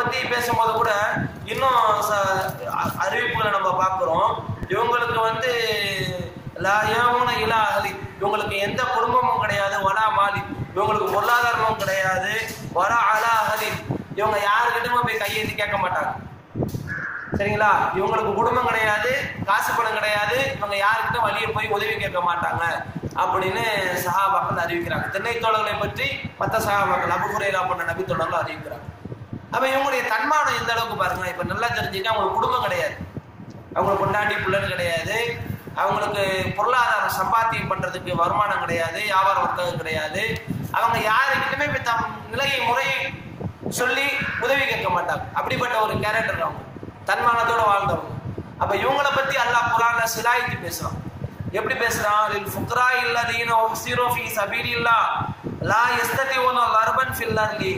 பத்தி பேசும்போது கூட இன்னும் அறிவிப்புகளை நம்ம பார்க்கிறோம். இவங்களுக்கு வந்து இவங்களுக்கு எந்த குடும்பமும் கிடையாது, வலா மாலி, இவங்களுக்கு பொருளாதாரமும் கிடையாது, வலா அலா அகலின், இவங்க யாருக்கிட்டயுமே போய் கையெழுதி கேட்க மாட்டாங்க. சரிங்களா? இவங்களுக்கு குடும்பம் கிடையாது, காசு பணம் கிடையாது, இவங்க யாருக்கிட்ட வழியை போய் உதவி கேட்க மாட்டாங்க அப்படின்னு சஹாபாக்கள் அறிவிக்கிறாங்க. திண்ணை தோழர்களை பற்றி மற்ற சஹாபாக்கள் அபூ ஹுரைரா போன்ற நபி தோழர்கள் அறிவிக்கிறாங்க. அப்ப இவங்களுடைய தன்மானம் எந்த அளவுக்கு பாருங்க. இப்ப நல்லா தெரிஞ்சுக்க, அவங்களுக்கு குடும்பம் கிடையாது, அவங்களுக்கு கொண்டாட்டி பிள்ளைன்னு கிடையாது, அவங்களுக்கு பொருளாதாரம் சம்பாத்தியம் பண்றதுக்கு வருமானம் கிடையாது, வியாபார வர்த்தகம் கிடையாது, அவங்க யாருக்கிட்டுமே இப்ப தம் நிலையை முறையை சொல்லி உதவி கேட்க மாட்டாங்க. அப்படிப்பட்ட ஒரு கேரக்டர் அவங்க, தன்மானத்தோட வாழ்ந்தவங்க. அப்ப இவங்களை பத்தி அல்லாஹ் குர்ஆன்ல சிலாயித்து பேசுறான். எப்படி பேசுறான்? லில் ஃபுக்ரா இல்லதீன உஸிரு ஃபீ சபீலில்லாஹ் லா யஸ்ததிஊன லர்பன் ஃபில் அர்லி.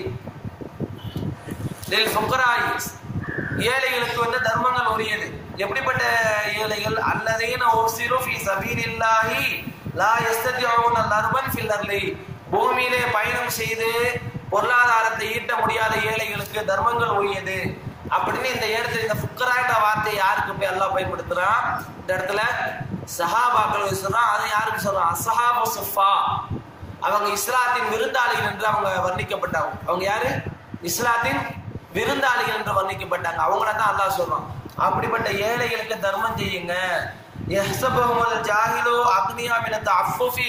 லில் ஃபுக்ரா, ஏழைகளுக்கு வந்து தர்மங்கள் உரியது. எப்படிப்பட்ட ஏழைகள்? அல்லதீன உஸிரு ஃபீ சபீலில்லாஹி லா யஸ்ததிஊன லர்பன் ஃபில் அர்லி. பூமியிலே பயணம் செய்து பொருளாதாரத்தை ஈட்ட முடியாத ஏழைகளுக்கு தர்மங்கள் உரியது அப்படின்னு இந்த இடத்துல இந்த ஃபுக்ரா என்ற வார்த்தையை யாருக்கு போய் அல்லாஹ் பயன்படுத்துறான்? இந்த இடத்துல சஹாபாக்கள் சொல்றான். அது யாருக்கு சொல்றான்? அஸ்ஹாபு சுஃபா. அவங்க இஸ்லாத்தின் விருந்தாளிகள் என்று அவங்க வர்ணிக்கப்பட்டாங்க. அவங்க யாரு? இஸ்லாத்தின் விருந்தாளிகள் என்று வர்ணிக்கப்பட்டாங்க. அவங்கள தான் அல்லாஹ் சொல்றான். அப்படிப்பட்ட ஏழைகளுக்கு தர்மம் செய்யுங்க. யஹ்சபுல் ஜாஹிலு அக்னியா மின தஅஃஃபுஃபி.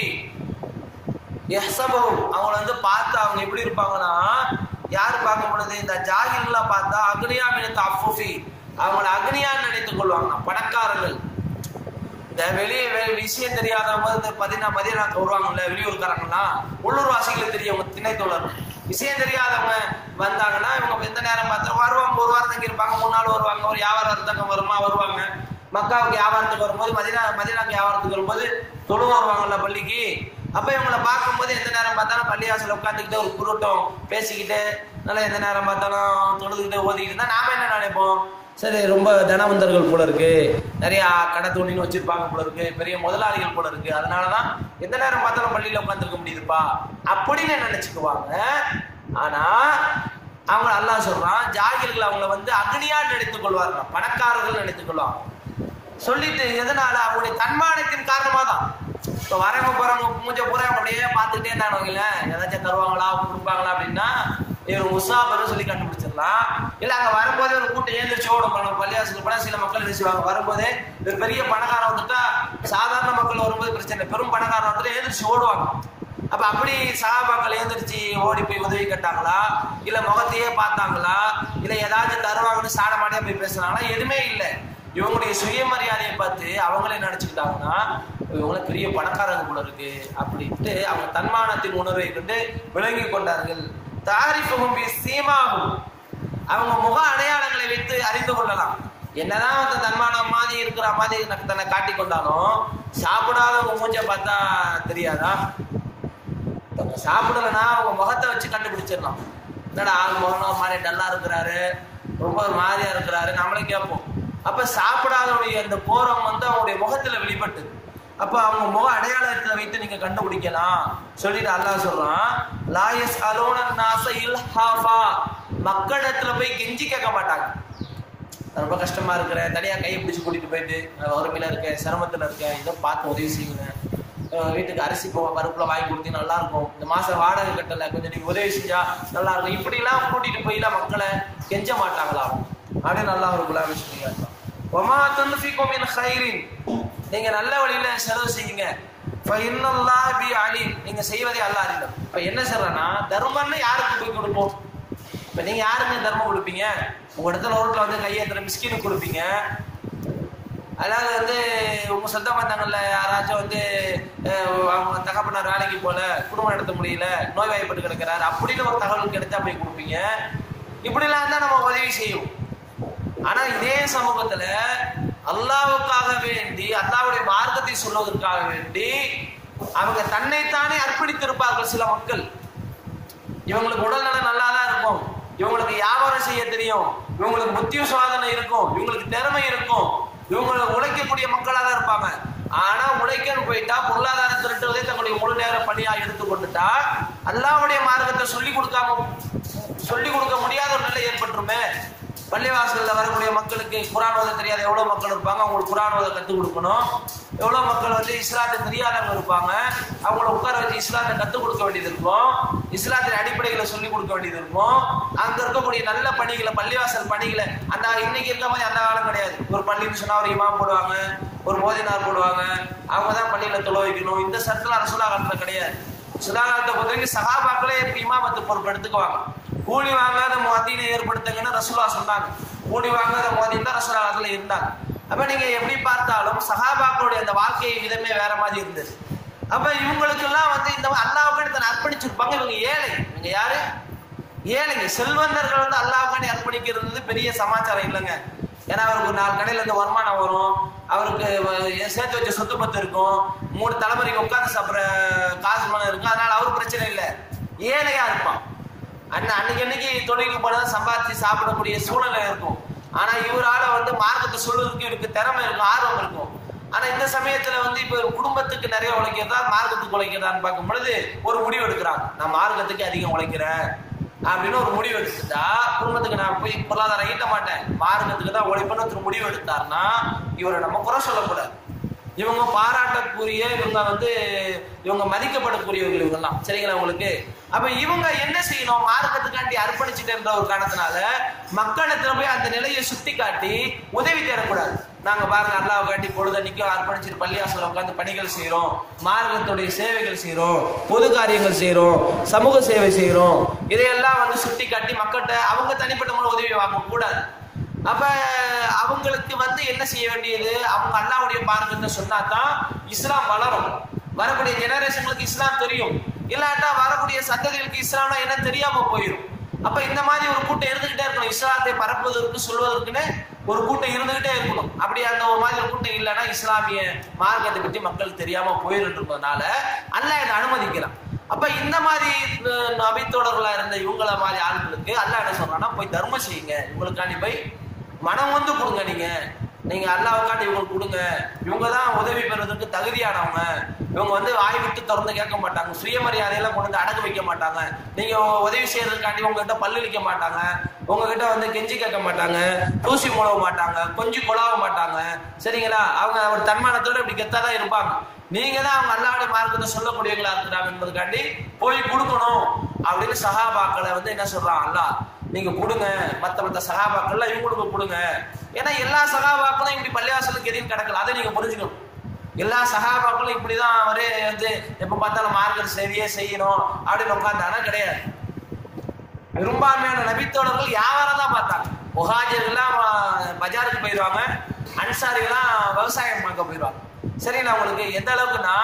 யஹ்சபு, அவங்கள வந்து பார்த்தா அவங்க எப்படி இருப்பாங்கன்னா, யாரு பார்க்கும் பொழுது இந்த ஜாஹில்லாம் பார்த்தா அக்னியா மின தஅஃபுஃபி, அவங்கள அக்னியான்னு நினைத்துக் கொள்வாங்க, பணக்காரர்கள். இந்த வெளியே விஷயம் தெரியாதவங்க இந்த மதியனாக்கு வருவாங்கல்ல, வெளியூர்காரங்கலாம், உள்ளூர் வாசிகளுக்கு தெரியவங்க, திண்ணை தோழர். விஷயம் தெரியாதவங்க வந்தாங்கன்னா இவங்க எந்த நேரம் பார்த்தா வருவாங்க, ஒரு வாரம் தங்கி இருப்பாங்க, 3 நாள் வருவாங்க. ஒரு வியாபாரம் தங்க வருவாங்க. மக்காவுக்கு வியாபாரத்துக்கு வரும்போது, மதினாக்கு வியாபாரத்துக்கு வரும்போது தொழு வருவாங்கல்ல பள்ளிக்கு. அப்ப இவங்களை பார்க்கும்போது எந்த நேரம் பார்த்தாலும் பள்ளியாசல உட்காந்துக்கிட்டு ஒரு குருட்டம் பேசிக்கிட்டு நல்லா எந்த நேரம் பார்த்தாலும் தொழுதுகிட்டு ஓதிக்கிட்டு இருந்தா நாம என்ன நினைப்போம்? சரி, ரொம்ப தனவந்தர்கள் போல இருக்கு, நிறைய கடை தோணின்னு வச்சிருப்பாங்க போல இருக்கு, பெரிய முதலாளிகள் போல இருக்கு, அதனாலதான் எந்த நேரம் பார்த்தாலும் பள்ளியில உட்காந்துருக்க முடியுதுப்பா அப்படின்னு நினைச்சுக்குவாங்க. ஆனா அவங்க அல்லாஹ் சொல்றான், ஜாகில்கள் அவங்களை வந்து அக்னியா நினைத்துக் கொள்வாங்க, பணக்காரர்கள் நினைத்துக் கொள்வாங்க. சொல்லிட்டு எதனால? அவங்களுடைய தன்மானத்தின் காரணமா தான். இப்போ வரவங்க போறவங்க மூஞ்ச பூரா அப்படியே பார்த்துக்கிட்டே இருந்தானுங்கள, ஏதாச்சும் தருவாங்களா கொடுப்பாங்களா அப்படின்னா இவர் முசாபர் சொல்லி கண்டுபிடிச்சிடலாம். இல்ல அங்க வரும்போதே ஒரு கூட்டம் ஏந்திரிச்சு ஓடும். பள்ளியாசலுக்கு போனா சில மக்கள் நினைச்சுவாங்க, வரும்போதே ஒரு பெரிய பணக்காரன் வந்துட்டா சாதாரண மக்கள் வரும்போது பிரச்சனை, பெரும் பணக்காரன் வந்துட்டு ஏந்திரிச்சு ஓடுவாங்க. அப்ப அப்படி சஹாபாக்கள் ஏந்திரிச்சு ஓடி போய் உதவி கேட்டாங்களா, இல்ல முகத்தையே பார்த்தாங்களா, இல்ல ஏதாச்சும் தருவாங்கன்னு சாடமாடியா போய் பேசுனாங்களா? எதுவுமே இல்லை. இவங்களுடைய சுயமரியாதையை பார்த்து அவங்களே நினைச்சுக்கிட்டாங்கன்னா இவங்கள பெரிய பணக்காரங்க போல இருக்கு அப்படின்ட்டு அவங்க தன்மானத்தின் உணர்வை கொண்டு விளங்கி கொண்டார்கள். தாரிஃபுஹும் பிஸீமாஹும், அவங்க முக அடையாளங்களை வைத்து அறிந்து கொள்ளலாம். என்னதான் தன்மானம் மாதிரி இருக்கிற மாதிரி தன்னை காட்டி கொண்டாலும் சாப்பிடாதவங்க மூஞ்ச பார்த்தா தெரியாதா? சாப்பிடலன்னா அவங்க முகத்தை வச்சு கண்டுபிடிச்சிடலாம். என்னடா ஆள் முகம் மாதிரி டல்லா இருக்கிறாரு, ரொம்ப மாதிரியா இருக்கிறாரு நம்மளே கேட்போம். அப்ப சாப்பிடாதவனுடைய அந்த கோரம் வந்து அவங்களுடைய முகத்துல வெளிப்பட்டு, அப்ப அவங்க முக அடையாளத்துல வைத்து நீங்க கண்டுபிடிக்கலாம் சொல்லிட்டு அல்லாஹ் சொல்றான், லா யஸ்அலூன நாஸ இல்ஹாஃபா, மக்களிடத்துல போய் கெஞ்சி கேட்க மாட்டாங்க. ரொம்ப கஷ்டமா இருக்கிறேன், தனியா கையை பிடிச்சு கூட்டிட்டு போயிட்டு வறுமையில இருக்கேன், சிரமத்துல இருக்கேன், இதை பார்த்து உதவி செய்யுங்க, வீட்டுக்கு அரிசி பருப்புல வாங்கி கொடுத்தீங்க நல்லா இருக்கும், இந்த மாசம் வாடகை கட்டல கொஞ்சம் நீங்க உதவி செஞ்சா நல்லா இருக்கும், இப்படி எல்லாம் கூட்டிட்டு போயிலாம் மக்களை கெஞ்ச மாட்டாங்களா அப்படின்னு நல்லா ஒரு குலாமி சொல்லிங்க. வமா துன்ஃபிகு மின் கைரின், நீங்க நல்ல வழியில செலவு செய்யுங்க, ஃபஇன்னல்லாஹ பி அலீம், நீங்க செய்வதே அல்லாஹ் அறிந்தவர். இப்ப என்ன சொல்றேன்னா, தர்மம்னு யாருக்கு போய் கொடுப்போம்? இப்ப நீங்க யாருமே தர்மம் கொடுப்பீங்க? உங்க இடத்துல ரோட்ல வந்து கையேத்துற மிஸ்கினுக்கு கொடுப்பீங்க. அதாவது வந்து உங்க சொந்த பந்தங்கள்ல யாராச்சும் வந்து அவங்க தகப்பனார் வேலைக்கு போல, குடும்பம் நடத்த முடியல, நோய்வாய்ப்பட்டு கிடக்கிறாரு அப்படின்னு ஒரு தகவல் கிடைச்சா போய் கொடுப்பீங்க. இப்படிலாம் தான் நம்ம உதவி செய்யும். ஆனா இதே சமூகத்துல அல்லாஹ்வுக்காக வேண்டி, அல்லாஹ்வுடைய மார்க்கத்தை சொல்வதற்காக வேண்டி அவங்க தன்னைத்தானே அர்ப்பணித்திருப்பார்கள் சில மக்கள். இவங்களுக்கு உடல்நலம் நல்லா தான் இருக்கும், இவங்களுக்கு வியாபாரம் செய்ய தெரியும், இவங்களுக்கு புத்தி சுவாதனை இருக்கும், இவங்களுக்கு திறமை இருக்கும், இவங்களுக்கு உழைக்கக்கூடிய மக்களாக தான் இருப்பாங்க. ஆனா உழைக்கன்னு போயிட்டா பொருளாதார திருட்டுவதை தங்களுடைய முழு நேர பணியா எடுத்துக்கொண்டுட்டா அல்லாஹ்வுடைய மார்க்கத்தை சொல்லிக் கொடுக்க முடியாத ஒரு நிலை ஏற்பட்டுருமே. பள்ளிவாசலில் வரக்கூடிய மக்களுக்கு குர்ஆன் ஓத தெரியாத எவ்வளோ மக்கள் இருப்பாங்க, அவங்களுக்கு குர்ஆன் ஓத கற்றுக் கொடுக்கணும். எவ்வளோ மக்கள் வந்து இஸ்லாத்தை தெரியாதவங்க இருப்பாங்க, அவங்கள உட்கார வச்சு இஸ்லாத்தை கற்றுக் கொடுக்க வேண்டியது இருக்கும். இஸ்லாத்தின் அடிப்படைகளை சொல்லிக் கொடுக்க வேண்டியது இருக்கும். அங்கே இருக்கக்கூடிய நல்ல பணிகளை, பள்ளிவாசல் பணிகளை, அந்த இன்னைக்கு இருக்க மாதிரி அந்த காலம் கிடையாது. ஒரு பள்ளின்னு சொன்னால் ஒரு இமாம் போடுவாங்க, ஒரு மோதினார் போடுவாங்க, அவங்க தான் பள்ளியில் தொழ வைக்கணும். இந்த சட்டத்தில் ரசூலுல்லாஹ் காலத்தில் கிடையாது. ரசூலுல்லாஹ் காலத்தை பொறுத்தவரைக்கும் சஹாபாக்களே இமாமத்து பொறுப்பு எடுத்துக்குவாங்க. கூலி வாங்காத முஅத்தினை ஏற்படுத்துங்கன்னு ரசூலுல்லாஹ் சொன்னாங்க. கூலி வாங்காத முஅத்தின் தான் ரசூலுல்லாஹ் காலத்துல இருந்தாங்க. அப்ப நீங்க எப்படி பார்த்தாலும் சஹாபாக்களுடைய அந்த வாழ்க்கை விதமே வேற மாதிரி இருந்தது. அப்ப இவங்களுக்கு எல்லாம் வந்து இந்த அல்லாஹ்வுக்கு தன்னை அர்ப்பணிச்சிருப்பாங்க. இவங்க ஏழை. இவங்க யாரு? ஏழைங்க. செல்வந்தர்கள் வந்து அல்லாஹ்வுக்கு அர்ப்பணிக்கிறது பெரிய சமாச்சாரம் இல்லைங்க. ஏன்னா அவருக்கு 4 கடையில இருந்து வருமானம் வரும், அவருக்கு சேர்த்து வச்ச சொத்து பத்து இருக்கும், 3 தலைமுறைக்கு உட்கார்ந்து சாப்பிட்ற காசு பணம் இருக்கும். அதனால அவருக்கு பிரச்சனை இல்லை, ஏழையா இருப்பான். அன்னைக்கு தொழிலுக்கு போனதான் சம்பாதிச்சு சாப்பிடக்கூடிய சூழ்நிலை இருக்கும். ஆனா இவரால வந்து மார்க்கத்தை சொல்றதுக்கு இவருக்கு திறமை இருக்கும், ஆர்வம் இருக்கும். ஆனா இந்த சமயத்துல வந்து இப்ப குடும்பத்துக்கு நிறைய உழைக்கிறதா மார்க்கத்துக்கு உழைக்கிறதான்னு பார்க்கும் பொழுது ஒரு முடிவு எடுக்கிறாங்க. நான் மார்க்கத்துக்கு அதிகம் உழைக்கிறேன் அப்படின்னு ஒரு முடிவு எடுத்துட்டா, குடும்பத்துக்கு நான் போய் பொருளாதாரம் ஈட்ட மாட்டேன், மார்க்கத்துக்கு தான் உழைப்பேன்னு முடிவு எடுத்தாருன்னா இவரை நம்ம குறை சொல்லக்கூடாது. இவங்க பாராட்டக்கூடிய, இவங்க மதிக்கப்படக்கூடியவர்கள் இவங்கெல்லாம். சரிங்களா உங்களுக்கு? அப்ப இவங்க என்ன செய்யணும்? மார்க்கத்துக்காண்டி அர்ப்பணிச்சுட்டு ஒரு காரணத்தினால மக்களிடத்துல போய் அந்த நிலையை சுட்டி காட்டி உதவி தேடக்கூடாது. நாங்க பாருங்க அல்லாஹ் காட்டி பொழுதன்னைக்கும் அர்ப்பணிச்சுட்டு பள்ளிவாசல்ல உட்கார்ந்து பணிகள் செய்யறோம், மார்க்கத்துடைய சேவைகள் செய்யறோம், பொது காரியங்கள் செய்யறோம், சமூக சேவை செய்யறோம், இதையெல்லாம் வந்து சுட்டி காட்டி மக்கள்கிட்ட அவங்க தனிப்பட்ட முறை உதவி வாங்க கூடாது. அப்ப அவங்களுக்கு வந்து என்ன செய்ய வேண்டியது? அவங்க அல்லாஹ்வுடைய மார்க்கத்தை சொன்னாதான் இஸ்லாம் வளரும். வரக்கூடிய ஜெனரேஷன்களுக்கு இஸ்லாம் தெரியும், இல்லாட்டா வரக்கூடிய சந்ததிகளுக்கு இஸ்லாம்னா என்ன தெரியாம போயிடும். அப்ப இந்த மாதிரி ஒரு கூட்டம் இருந்துகிட்டே இருக்கணும். இஸ்லாத்தை பரப்புவதற்கு சொல்வதற்குன்னு ஒரு கூட்டம் இருந்துகிட்டே இருக்கணும். அப்படி அந்த ஒரு மாதிரி ஒரு கூட்டம் இல்லைன்னா இஸ்லாமிய மார்க்கத்தை பற்றி மக்கள் தெரியாம போயிருன்றதுனால அல்லாஹ் இதை அனுமதிக்கிறான். அப்ப இந்த மாதிரி நபித்தோழர்களா இருந்த இவங்கள மாதிரி ஆட்களுக்கு அல்லாஹ் என்ன சொல்றான்னா, போய் தர்மம் செய்யுங்க, இவங்களுக்காண்டி போய் மனம் வந்து கொடுங்க. நீங்க அல்லாஹ்வுக்காண்டி இவங்களுக்கு கொடுங்க. இவங்க தான் உதவி பெறுவதற்கு தகுதியானவங்க. இவங்க வந்து வாய் விட்டு திறந்து கேட்க மாட்டாங்க, சுயமரியாதையெல்லாம் கொண்டு வந்து அடகு வைக்க மாட்டாங்க. நீங்க உதவி செய்யறதுக்காண்டி உங்ககிட்ட பல்லு வைக்க மாட்டாங்க, உங்ககிட்ட வந்து கெஞ்சி கேட்க மாட்டாங்க, தூசி முழவ மாட்டாங்க, கொஞ்சம் கொலாவ மாட்டாங்க. சரிங்களா? அவங்க ஒரு தன்மானத்தோட இப்படி கெத்தாதான் இருப்பாங்க. நீங்க தான் அவங்க அல்லாஹ்வுடைய மார்க்கத்தை சொல்லக்கூடியவங்களா இருக்கிறாங்க என்பதுக்காண்டி போய் கொடுக்கணும் அப்படின்னு சஹாபாக்களை வந்து என்ன சொல்றான் அல்லாஹ், நீங்க கொடுங்க. மத்த சஹாபாக்கள்லாம் இவங்களுக்கு கொடுங்க. ஏன்னா எல்லா சஹாபாக்களும் இப்படி பள்ளிவாசலுக்கு எதையும் கிடக்கல, அதை நீங்க புரிஞ்சுக்கணும். எல்லா சஹாபாக்களும் இப்படிதான் அவரே வந்து எப்ப பார்த்தாலும் மார்க்க சேவையே செய்யணும் அப்படின்னு உட்கார்ந்தானா கிடையாது. பெரும்பான்மையான நபித்தோழர்கள் வியாபாரம் தான் பார்த்தாங்க. முஹாஜிர்கள்லாம் பஜாருக்கு போயிடுவாங்க, அன்சாரிகள்லாம் விவசாயம் பார்க்க போயிடுவாங்க. சரிங்களா? உங்களுக்கு எந்த அளவுக்குன்னா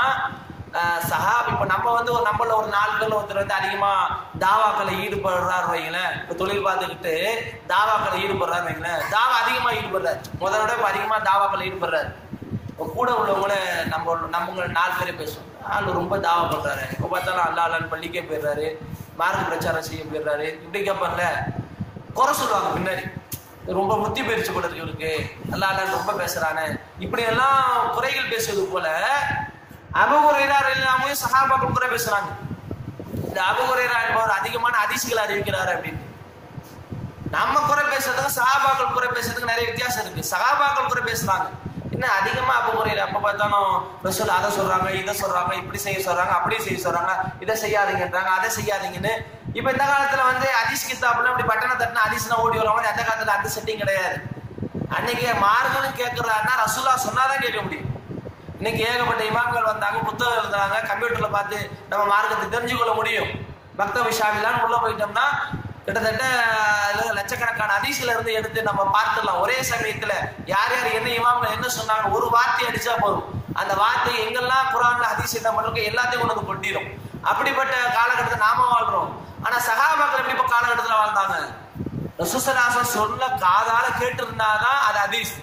இப்ப நம்ம வந்து நம்மள ஒரு 4 பேர்ல ஒருத்தர் வந்து அதிகமா தாவாக்களை ஈடுபடுறாரு வைங்களேன். இப்ப தொழில் பார்த்துக்கிட்டு தாவாக்களை ஈடுபடுறாரு வைங்களேன், தாவா அதிகமா ஈடுபடுறாரு, முதல்ல விட இப்ப அதிகமா தாவாக்களை ஈடுபடுறாரு. இப்போ கூட உள்ளவங்கள நம்ம 4 பேரே பேசுவோம், ஆள் ரொம்ப தாவா பண்றாரு, இப்போ பார்த்தாலும் அல்லாஹ்னு பள்ளிக்கே போயிடுறாரு, மார்க்க பிரச்சாரம் செய்ய போயிடுறாரு, இப்படி கேட்பாங்கல்ல, குறை சொல்லுவாங்க பின்னாடி. ரொம்ப முத்தி போயிடுச்சு போல இருக்கு இவருக்கு, அல்லாஹ் ரொம்ப பேசுறானே, இப்படி எல்லாம் குறைகள் பேசுவது போல அபூ ஹுரைரா ரலியல்லாஹு அன்ஹு சஹாபாக்கள் குறை பேசுறாங்க. இந்த அபூ ஹுரைரா என்பவர் அதிகமான ஹதீஸ்களை அறிவிக்கிறாரு அப்படின்னு. நம்ம குறை பேசுறதுக்கு சஹாபாக்கள் குறை பேசுறதுக்கு நிறைய வித்தியாசம் இருக்கு. சஹாபாக்கள் குறை பேசுறாங்க, என்ன அதிகமா அபூ ஹுரைரா அப்ப பார்த்தாலும் ரசூல் அதை சொல்றாங்க, இதை சொல்றாங்க, இப்படி செய்ய சொல்றாங்க, அப்படி செய்ய சொல்றாங்க, இதை செய்யாதீங்கன்றாங்க, அதை செய்யாதீங்கன்னு. இப்ப இந்த காலத்துல வந்து ஹதீஸ் கிதாப்ல இப்படி பட்டண தட்டின ஹதீஸ்னா ஓடி வருவாங்க. அந்த காலத்துல அந்த செட்டிங் கிடையாது. அன்னைக்கு மார்கன்னு கேட்கறாருன்னா ரசூலுல்லாஹ் சொன்னாதான் கேட்க முடியும். இன்னைக்கு ஏகப்பட்ட இமாம்கள் வந்தாங்க, புத்தகம் எழுதுறாங்க, கம்ப்யூட்டர்ல பார்த்து நம்ம மார்க்கத்தை தெரிஞ்சுக்கொள்ள முடியும். பக்த விஷாவிலான்னு உள்ள போயிட்டோம்னா கிட்டத்தட்ட லட்சக்கணக்கான ஹதீஸ்ல இருந்து எடுத்து நம்ம பார்த்துடலாம். ஒரே சமயத்துல யார் யார் என்ன இமாம்கள் என்ன சொன்னாங்க ஒரு வார்த்தை அடிச்சா போதும், அந்த வார்த்தை எங்கெல்லாம் குர்ஆன்ல ஹதீஸ் என்ன பண்றோம் எல்லாத்தையும் கொண்டு வந்து கொட்டிடும். அப்படிப்பட்ட காலகட்டத்தை நாம வாழ்றோம். ஆனா சஹாபாக்கள் எப்படி காலகட்டத்துல வாழ்ந்தாங்க? ரசூல் ஸல்லல்லாஹு அலைஹி வஸல்லம் சொல்ல காதால கேட்டு இருந்தாதான் அது ஹதீஸ்.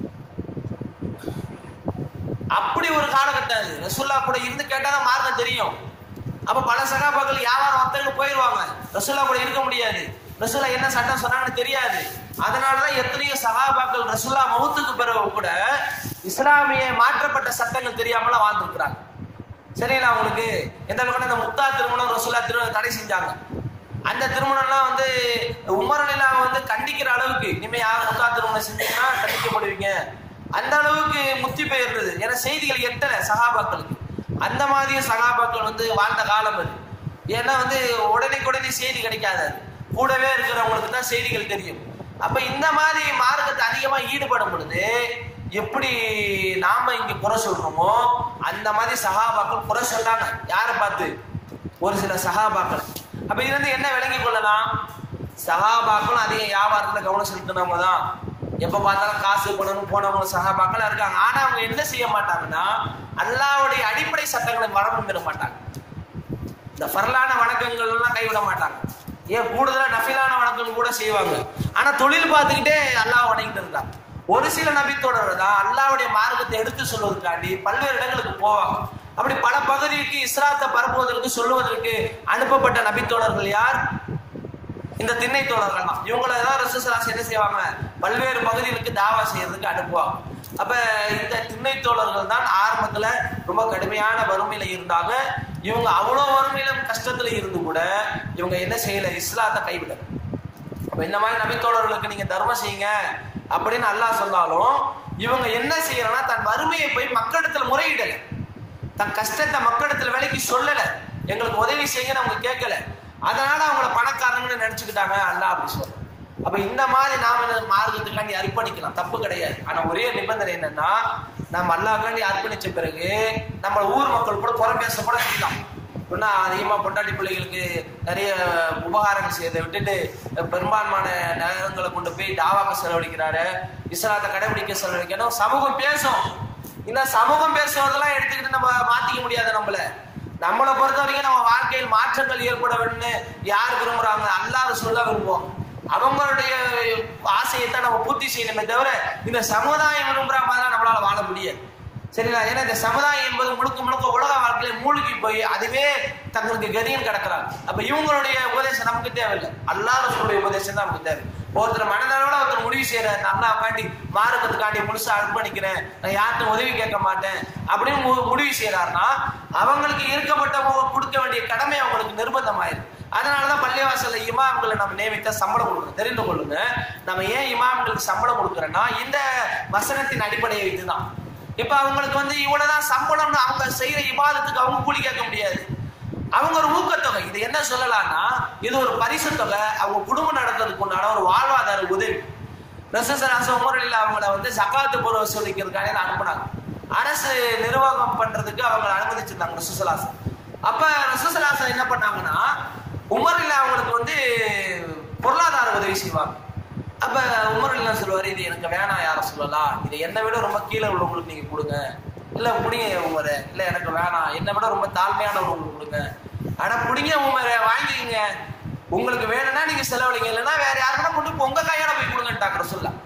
அப்படி ஒரு காலகட்டம் அது. ரசூலுல்லாஹ் கூட இருந்து கேட்டாதான் மார்க்கம் தெரியும். அப்ப பல சகாபாக்கள் வியாபாரம் வர்த்தகம் போயிடுவாங்க, ரசூலுல்லாஹ் கூட இருக்க முடியாது, ரசூலுல்லாஹ் என்ன சட்டம் சொன்னாங்கன்னு தெரியாது. அதனாலதான் எத்தனையோ சகாபாக்கள் ரசூலுல்லாஹ் மௌத்துக்கு பிறகு கூட இஸ்லாமிய மாற்றப்பட்ட சட்டங்கள் தெரியாமல வாழ்ந்துருக்கிறாங்க. சரிங்களா? உங்களுக்கு எந்த அளவுக்கு அந்த முத்தா திருமணம் ரசூலுல்லாஹ் தடை செஞ்சாங்க. அந்த திருமணம்லாம் வந்து உமர் ரலியல்லாஹு வந்து கண்டிக்கிற அளவுக்கு அளவுக்கு இனிமே யாரும் முக்காத்திரங்களை செஞ்சீங்கன்னா தண்டிக்கப்படுவீங்க, அந்த அளவுக்கு முத்தி போயிடுறது. ஏன்னா செய்திகள் எட்டல சகாபாக்களுக்கு. அந்த மாதிரி சகாபாக்கள் வந்து வாழ்ந்த காலம் அது. ஏன்னா வந்து உடனே செய்தி கிடைக்காது, கூடவே இருக்கிறவங்களுக்கு தான் செய்திகள் தெரியும். அப்ப இந்த மாதிரி மார்க்கத்தை அதிகமா ஈடுபடும் பொழுது எப்படி நாம இங்க குறை சொல்றோமோ அந்த மாதிரி சகாபாக்கள் குறை சொல்லாங்க. யாரை பார்த்து? ஒரு சில சகாபாக்கள். அப்ப இதுல இருந்து என்ன விளங்கி கொள்ளலாம்? சகாபாக்களும் அதிக வியாபாரத்துல கவனம் செலுத்தினவங்க தான். எப்ப பார்த்தாலும் காசு பணம் போனவங்க சகாபாக்கள் இருக்காங்க. ஆனா அவங்க என்ன செய்ய மாட்டாங்கன்னா அல்லாஹ்வுடைய அடிப்படை சட்டங்களை வரம்பு பெற மாட்டாங்க. இந்த ஃபர்லான வணக்கங்கள் எல்லாம் கைவிட மாட்டாங்க. ஏன் கூடுதலா நஃபிலான வணக்கங்கள் கூட செய்வாங்க. ஆனா தொழில் பார்த்துக்கிட்டே அல்லாஹ் வணங்கிட்டு இருக்காங்க. ஒரு சில நபித்தோழர்கள் தான் அல்லாஹ்வுடைய மார்க்கத்தை எடுத்து சொல்வதற்காண்டி பல்வேறு இடங்களுக்கு போவாங்க. அப்படி பல பகுதிக்கு இஸ்லாத்தை பரப்புவதற்கு சொல்லுவதற்கு அனுப்பப்பட்ட நபித்தோழர்கள் யார்? இந்த திண்ணை தோழர்கள் தான். இவங்களை தான் ரசூலுல்லாஹி என்ன செய்வாங்க? பல்வேறு பகுதிகளுக்கு தாவா செய்யறதுக்கு அனுப்புவாங்க. அப்ப இந்த திண்ணை தோழர்கள் தான் ஆரம்பத்துல ரொம்ப கடுமையான வறுமையில இருந்தாங்க. இவங்க அவ்வளவு வறுமையில கஷ்டத்துல இருந்து கூட இவங்க என்ன செய்யல? இஸ்லாத்தை கைவிட. அப்ப இந்த மாதிரி நபித்தோழர்களுக்கு நீங்க தர்மம் செய்யுங்க அப்படின்னு அல்லாஹ் சொன்னாலும் இவங்க என்ன செய்யறனா தன் வறுமையை போய் மக்களிடத்துல முறையிடல, தன் கஷ்டத்தை மக்களிடத்துல விலைக்கு சொல்லல, எங்களுக்கு உதவி செய்யுங்கன்னு அவங்க கேட்கல. அதனால அவங்கள பணக்காரங்கன்னு நினைச்சுக்கிட்டாங்க அல்லாஹ் அப்படி சொல்ற. அப்ப இந்த மாதிரி நாம மார்க்கத்துக்காண்டி அர்ப்பணிக்கலாம், தப்பு கிடையாது. ஆனா ஒரே நிபந்தனை என்னன்னா நம்ம அல்லாஹ்க்காண்டி அர்ப்பணிச்ச பிறகு நம்ம ஊர் மக்கள் கூட குறை பேச கூட செய்யலாம். சொன்னா அதிகமா பொண்டாட்டி பிள்ளைகளுக்கு நிறைய உபகாரங்கள் செய்யறதை விட்டுட்டு பெரும்பான்மையான நகரங்களை கொண்டு போய் தாவாக்க செலவழிக்கிறாரு, இஸ்லாத்தை கடைபிடிக்க செலவழிக்கணும். சமூகம் பேசும். இந்த சமூகம் பேசுவதெல்லாம் எடுத்துக்கிட்டு நம்ம மாத்திக்க முடியாது. நம்மளை பொறுத்த வரைக்கும் நம்ம வாழ்க்கையில் மாற்றங்கள் ஏற்பட வேணும்னு யார் விரும்புறாங்க? அல்லாஹ் சொல்ல விரும்புவோம். அவங்களுடைய ஆசையை தான் நம்ம பூர்த்தி செய்யணுமே தவிர இந்த சமுதாயம் விரும்புற மாதிரி நம்மளால வாழ முடியாது. சரிங்களா? ஏன்னா இந்த சமுதாயம் என்பது முழுக்க உலக வாழ்க்கையில மூழ்கி போய் அதுவே தங்களுக்கு கதியும் கிடக்குறாங்க. அப்ப இவங்களுடைய உபதேசம் நமக்கு தேவையில்லை, அல்லாஹ் ரசூலுடைய உபதேசம் தான் நமக்கு தேவை. ஒருத்தர் மனதளவுல ஒருத்தர் முடிவு செய்யறாரு, அல்லாஹ்காண்டி மார்க்கத்துக்காண்டி முழுசா அர்ப்பணிக்கிறேன், நான் யார்கிட்ட உதவி கேட்க மாட்டேன் அப்படின்னு முடிவு செய்யறாருன்னா அவங்களுக்கு இருக்கப்பட்ட கொடுக்க வேண்டிய கடமை அவங்களுக்கு நிர்பந்தமாயிருக்கு. அதனாலதான் பள்ளிவாசல்ல இமாம்களை நம்ம நியமித்த சம்பளம் கொடுக்குறோம். தெரிந்து கொள்ளுங்க, நம்ம ஏன் இமாம்களுக்கு சம்பளம் கொடுக்குறோம்னா இந்த வசனத்தின் அடிப்படையை வைத்துதான். இப்ப அவங்களுக்கு வந்து இவ்வளவுதான் சம்பளம்னு அவங்க செய்யற இபாதத்துக்கு அவங்க கூலி கேட்க முடியாது. அவங்க ஒரு ஊக்கத்தொகை. இது என்ன சொல்லலாம்னா இது ஒரு பரிசு தொகை, அவங்க குடும்பம் நடத்துறதுக்கு உண்டான ஒரு வாழ்வாதார உதவி. ரசூலுல்லாஹி உமரில் அவங்கள வந்து ஜகாத்து பொருள் வசூலிக்கிறதுக்காக அனுப்புனாங்க. அரசு நிர்வாகம் பண்றதுக்கு அவங்க அனுமதிச்சிருந்தாங்க ரசூலுல்லாஹி. அப்ப ரசூலுல்லாஹி என்ன பண்ணாங்கன்னா உமரில் அவங்களுக்கு வந்து பொருளாதார உதவி செய்வாங்க. அப்ப உமர் என்ன சொல்லுவாரு, இது எனக்கு வேணாம் யார சொல்லலாம், இது என்னை விட ரொம்ப கீழே உள்ளவங்களுக்கு நீங்க கொடுங்க. இல்ல புடிங்க உமர, இல்ல எனக்கு வேணாம், என்னை விட ரொம்ப தாழ்மையானவங்களுக்கு கொடுங்க. ஆனா புடிங்க உமர, வாங்கிக்கங்க, உங்களுக்கு வேணும்னா நீங்க செலவழிங்க, இல்லைன்னா வேற யாருன்னா கொண்டு உங்க கையால போய் கொடுங்கட்டாங்க சொல்லலாம்.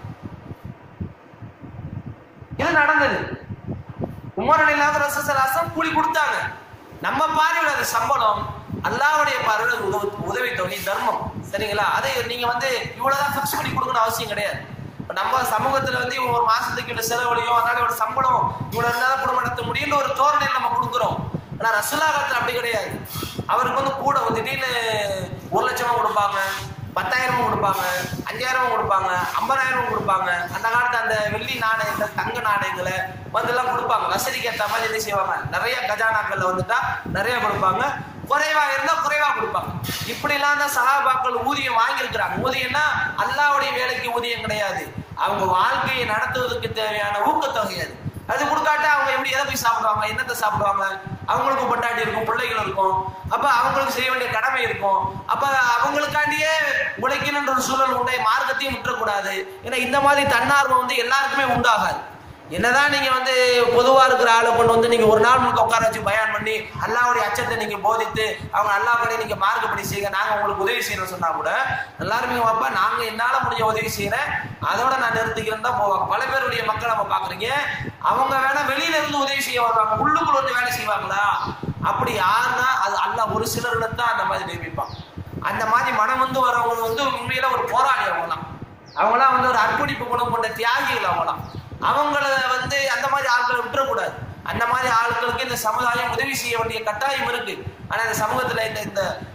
இது நடந்தது. உமர் இல்லாத ரசூலுல்லாஹி கூலி கொடுத்தாங்க. நம்ம பார்வையில் அது சம்பளம், அல்லாஹ்வுடைய பார்வையில் உதவி தொகை, தர்மம். சரிங்களா? அதை நீங்க வந்து இவ்வளவுதான் ஃபிக்ஸ் பண்ணி கொடுக்கணும் அவசியம் கிடையாது. நம்ம சமூகத்துல வந்து ஒரு மாசத்துக்கு இவ்வளவு செலவழியும், அதனால ஒரு சம்பளம் இவ்வளவு இருந்தாலும் குடும்பம் நடத்த முடியும்னு ஒரு தோரணையில் நம்ம கொடுக்குறோம். ஆனா ரசூலுல்லாஹி காலத்துல அப்படி கிடையாது. அவருக்கு வந்து கூட திடீர்னு 1 லட்சமா கொடுப்பாங்க, 10,000 கொடுப்பாங்க, 5,000 கொடுப்பாங்க, 50,000 கொடுப்பாங்க. அந்த காலத்து அந்த வெள்ளி நாணயங்கள் தங்க நாணயங்களை வந்து எல்லாம் கொடுப்பாங்க. வசதிக்கு ஏற்ற மாதிரி என்ன செய்வாங்க, நிறைய கஜானாக்கள்ல வந்துட்டா நிறைய கொடுப்பாங்க, குறைவா இருந்தா குறைவா கொடுப்பாங்க. இப்படி எல்லாம் தான் சஹாபாக்கள் ஊதியம் வாங்கியிருக்கிறாங்க. ஊதியம்னா அல்லாஹ்வுடைய வேலைக்கு ஊதியம் கிடையாது, அவங்க வாழ்க்கையை நடத்துவதற்கு தேவையான ஊக்கத்தொகை. அது கொடுக்காட்டா அவங்க எப்படி எதை போய் சாப்பிடுவாங்க, என்னத்தை சாப்பிடுவாங்க? அவங்களுக்கும் பொண்டாட்டி இருக்கும், பிள்ளைகள் இருக்கும். அப்ப அவங்களுக்கு செய்ய வேண்டிய கடமை இருக்கும். அப்ப அவங்களுக்காண்டியே உழைக்கணுன்ற ஒரு சூழல் உண்டை, மார்க்கத்தையும் விட்டுறக்கூடாது. ஏன்னா இந்த மாதிரி தன்னார்வம் வந்து எல்லாருக்குமே உண்டாகாது. என்னதான் நீங்க வந்து பொதுவா இருக்கிற ஆளை கொண்டு வந்து நீங்க ஒரு நாள் முழுக்க உட்கார வச்சு பயான் பண்ணி அல்லாஹ்வுடைய அச்சத்தை நீங்க போதித்து அவங்க அல்லாஹ்வுடைய நீங்க மார்க்கப்படி செய்யுங்க, நாங்க உங்களுக்கு உதவி செய்யணும்னு சொன்னா கூட எல்லாருமே வாப்பா நாங்க என்னால முடிஞ்ச உதவி செய்யறேன், அதோட நான் நிறுத்திக்கிறேன்னு தான் போவாங்க. பல பேருடைய மக்கள் நம்ம பாக்குறீங்க, அவங்க வேணா வெளியில இருந்து உதவி செய்ய வருவாங்க, உள்ளுக்குள்ள வந்து வேலை செய்வாங்களா? அப்படி யாருன்னா அது அல்லாஹ் ஒரு சிலர்களை தான் அந்த மாதிரி நியமிப்பாங்க. அந்த மாதிரி மனம் வந்து வரவங்க வந்து உண்மையில ஒரு போராளி. அவங்களாம் வந்து ஒரு அர்ப்பணிப்பு குணம் கொண்ட தியாகிகள். அவங்கள வந்து அந்த மாதிரி ஆட்களை விட்டுறக்கூடாது. அந்த மாதிரி ஆட்களுக்கு இந்த சமுதாயம் உதவி செய்ய வேண்டிய கட்டாயம் இருக்கு. ஆனா இந்த சமூகத்துல இந்த